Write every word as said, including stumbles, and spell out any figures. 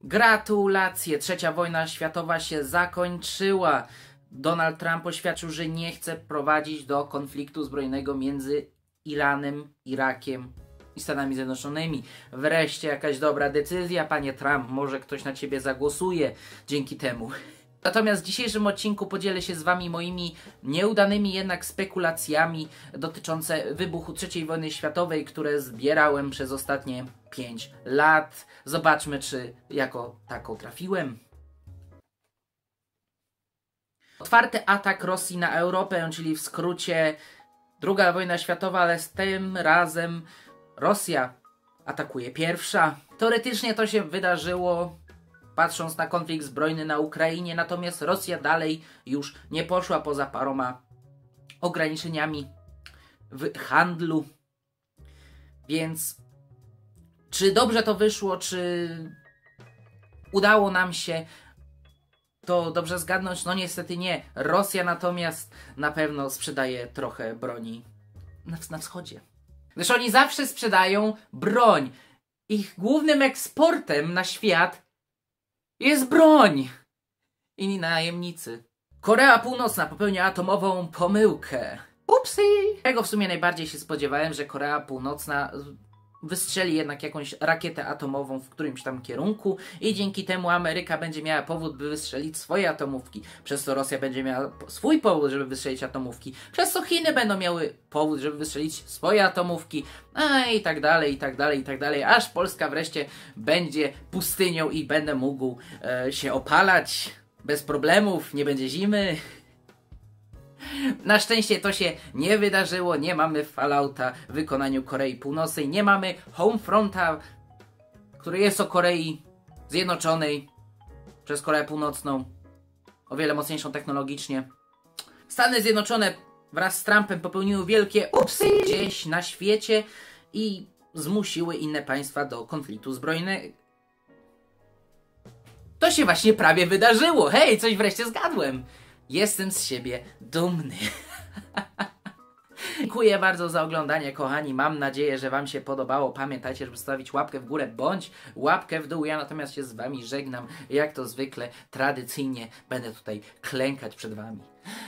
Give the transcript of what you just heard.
Gratulacje! Trzecia wojna światowa się zakończyła. Donald Trump oświadczył, że nie chce prowadzić do konfliktu zbrojnego między Iranem, Irakiem i Stanami Zjednoczonymi. Wreszcie jakaś dobra decyzja, panie Trump. Może ktoś na ciebie zagłosuje dzięki temu. Natomiast w dzisiejszym odcinku podzielę się z wami moimi nieudanymi jednak spekulacjami dotyczące wybuchu trzeciej wojny światowej, które zbierałem przez ostatnie pięć lat. Zobaczmy, czy jako taką trafiłem. Otwarty atak Rosji na Europę, czyli w skrócie druga wojna światowa, ale z tym razem Rosja atakuje pierwsza. Teoretycznie to się wydarzyło patrząc na konflikt zbrojny na Ukrainie, natomiast Rosja dalej już nie poszła poza paroma ograniczeniami w handlu. Więc czy dobrze to wyszło, czy udało nam się to dobrze zgadnąć? No niestety nie. Rosja natomiast na pewno sprzedaje trochę broni na, na wschodzie. Gdyż oni zawsze sprzedają broń. Ich głównym eksportem na świat jest broń. Inni najemnicy. Korea Północna popełnia atomową pomyłkę. Upsi! Tego w sumie najbardziej się spodziewałem, że Korea Północna wystrzeli jednak jakąś rakietę atomową w którymś tam kierunku i dzięki temu Ameryka będzie miała powód, by wystrzelić swoje atomówki. Przez to Rosja będzie miała swój powód, żeby wystrzelić atomówki. Przez to Chiny będą miały powód, żeby wystrzelić swoje atomówki. A i tak dalej, i tak dalej, i tak dalej. Aż Polska wreszcie będzie pustynią i będę mógł e, się opalać bez problemów. Nie będzie zimy. Na szczęście to się nie wydarzyło, nie mamy Fallouta w wykonaniu Korei Północnej, nie mamy Homefronta, który jest o Korei Zjednoczonej przez Koreę Północną, o wiele mocniejszą technologicznie. Stany Zjednoczone wraz z Trumpem popełniły wielkie upsy gdzieś na świecie i zmusiły inne państwa do konfliktu zbrojnego. To się właśnie prawie wydarzyło, hej, coś wreszcie zgadłem. Jestem z siebie dumny. Dziękuję bardzo za oglądanie, kochani. Mam nadzieję, że wam się podobało. Pamiętajcie, żeby zostawić łapkę w górę bądź łapkę w dół. Ja natomiast się z wami żegnam. Jak to zwykle, tradycyjnie będę tutaj klękać przed wami.